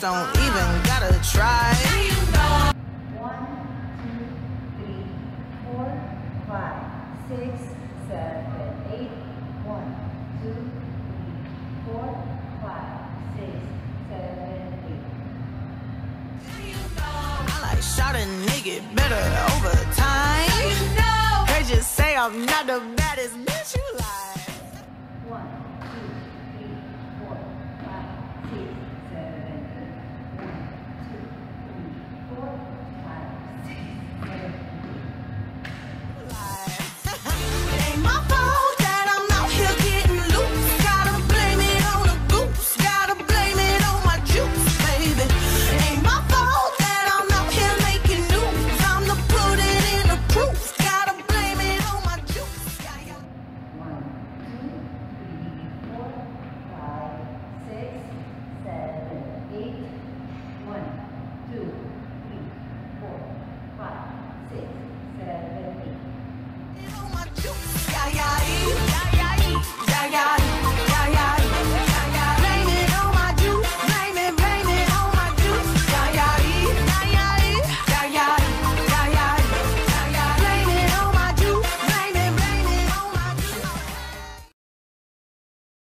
don't even gotta try. 1, 2, 3, 4, 5, 6, 7, 8. 1, 2, 3, 4, 5, 6, 7, 8. I like shot a nigga better over time. Heard you say I'm not the baddest bitch you like. 1.